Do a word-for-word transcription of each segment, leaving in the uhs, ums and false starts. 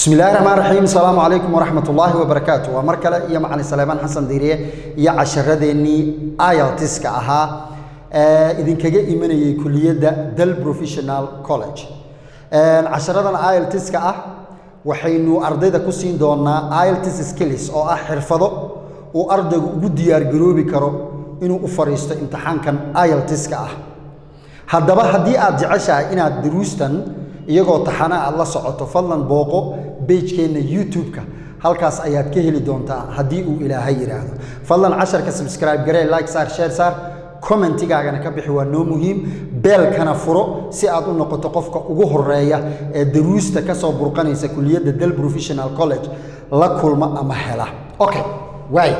بسم الله الرحمن الرحيم السلام عليكم ورحمة الله وبركاته ومركلة يا معلم سليمان حسن ديريه يا عشرة آيلتس كأها إذن كجا إيماني كلية دل بروفيشنال كولج عشرة آيلتس كأه وحينو أرضي كوسين دونا آيلتس سكيلز أو أحرفضه وأرض جديار جروبي كرو إنه أفريست امتحان كان آيلتس كأه هذا بقى هدي أرجعشة إن دروستن iyagoo taxana alla socoto fadlan booqo page-keena YouTube-ka halkaas ayaad ka heli doontaa hadii uu Ilaahay yiraahdo fadlan casharka subscribe garee like saar share saar commentigaagana ka bixi waa noo muhiim beelkana furo si aad u noqoto qofka ugu horeeya ee daruusta ka soo burqanaysa kulliyadda Dal Professional College la kulma ama hela okay way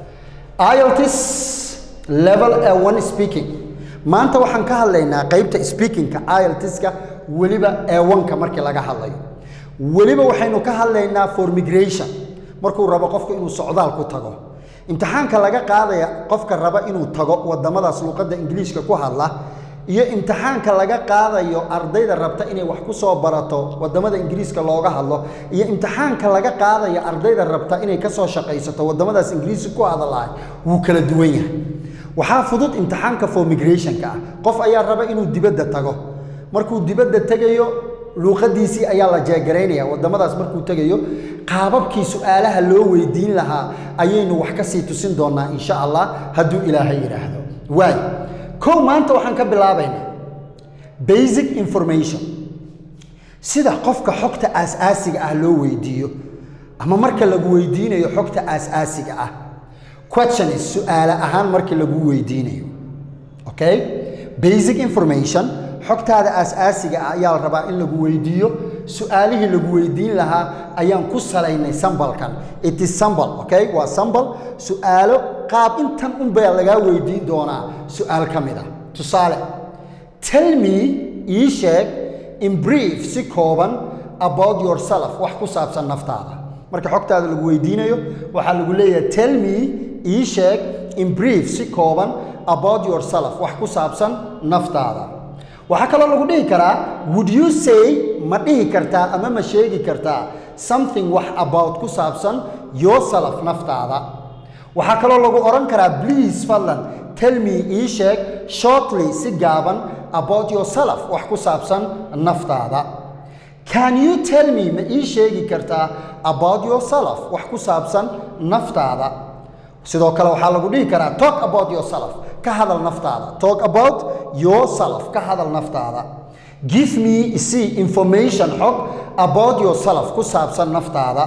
I E L T S level A one speaking maanta waxaan ka hadlaynaa qaybta speaking-ka I E L T S-ka waliba A one-ka markii laga hadlayo waliba waxaynu ka hadlaynaa for migration markuu rabo qofka inuu socdaal ku tago imtixaanka laga qaadaya qofka raba inuu tago wadamadaas luqadda Ingiriiska ku hadla iyo imtixaanka laga qaadayo ardayda rabta inay wax ku soo barato wadamada Ingiriiska looga hadlo iyo imtixaanka laga qaadayo ardayda rabta inay ka soo shaqaysato wadamadaas Ingiriiska ku hadlaay wuu kala duwan yahay waxa fudud imtixaanka for migration-ka qof ayaa raba inuu dibadda tago markuu dibadda tagayo luqadiisii ayaa la jeegareynaya wadamadaas markuu tagayo qaababkii su'aalaha loo weydiin lahaa ayaynu wax ka sii tusin doonaa insha Allah haduu Ilaahay yiraahdo way ko maanta waxaan ka bilaabaynaa basic information sida qofka xogta aas-aasiga ah loo weydiiyo ama marka lagu weydiinayo xogta aas-aasiga ah question is su'aala ahaan marka lagu weydiinayo okay basic information xogtaada aas-aasiga ah ayaa la rabaa in lagu weydiiyo su'aalihii lagu weydiin lahaa ayaan ku salaynay sambalkan it is sample okay waa sample su'aalo qaab intan un baa laga weydiin doonaa su'aal kamida tusaale tell me ii sheeg in brief si kooban about yourself wax ku saabsan naftaada marka xogtaada lagu weydiinayo waxa lagu leeyahay tell me ii sheeg in brief si kooban about yourself wax ku saabsan naftaada waxa kale lagu dhihi karaa would you say ma dhihi kartaa ama ma sheegi kartaa something wax about ku saabsan yourself naftaada waxa kale lagu oran karaa please fadlan tell me ii sheeg shortly si gaaban about yourself wax ku saabsan naftaada can you tell me ma ii sheegi kartaa about yourself wax ku saabsan naftaada sidoo kale waxa lagu dhihi karaa talk about yourself ka hadal naftaada talk about yourself ka hadal naftaada give me see information xog about yourself ku saabsan naftaada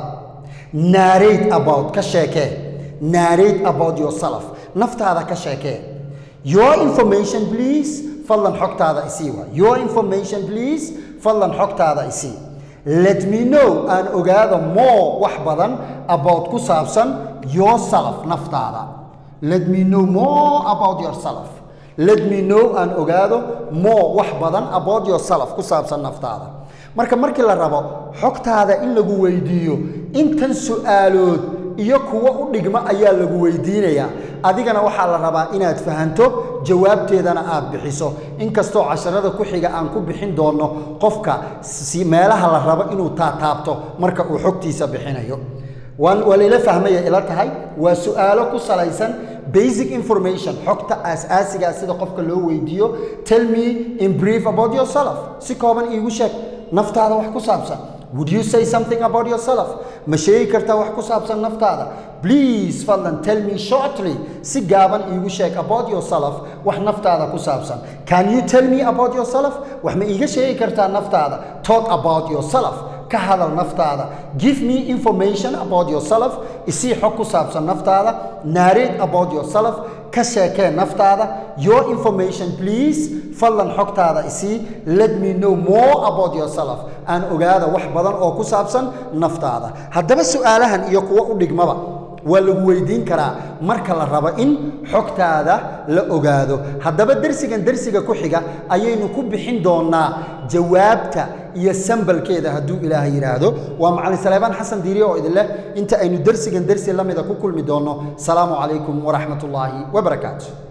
narrate about ka sheekee narrate about yourself naftaada ka sheekee your information please fadlan xogtaada isii waa your information please fadlan xogtaada isii let me know aan ogaado more wax badan about ku saabsan yourself naftaada let me know more about yourself let me know and ogaado more wax badan about yourself ku saabsan naftaada marka markii la rabo xogtaada in lagu weydiiyo intan su'aalood iyo kuwa u dhigma ayaa lagu weydiinaya adigana waxa la rabaa inaad fahanto jawaabteedana aad bixiso inkastoo casharada ku xiga aan ku bixin doono qofka si meelaha la rabo inuu taataabto marka uu xogtiisa bixinayo waan waliila fahmaya ila tahay waa su'aalo ku salaysan basic information xogta aas-aasiga sida qofka loo weydiiyo tell me in brief about yourself si kooban iigu sheeg naftaada wax ku saabsan would you say something about yourself ma sheegi kartaa wax ku saabsan naftaada please fadlan tell me shortly si gaaban iigu sheeg about yourself wax naftaada ku saabsan can you tell me about yourself wax ma iiga sheegi kartaa naftaada talk about yourself ka hadal naftaada give me information about yourself isii xog ku saabsan naftaada narrate about yourself ka sheekee naftaada your information please fadlan xogtaada isii let me know more about yourself aan ogaada wax badan oo ku saabsan naftaada haddaba su'aalahan iyo kuwa u dhigmaba waa lagu weydiin karaa marka la rabo in xogtaada la ogaado haddaba darsigan darsiga ku xiga ayaynu ku bixin doonaa jawaabta iyo sambalkeeda haduu Ilaahay yiraahdo waa macallin Saleeman Xasan Diiriye oo idin leh inta aynu darsigan darsi lamida ku kulmi doono salaamu calaykum wa rahmatullaahi wa barakaatuh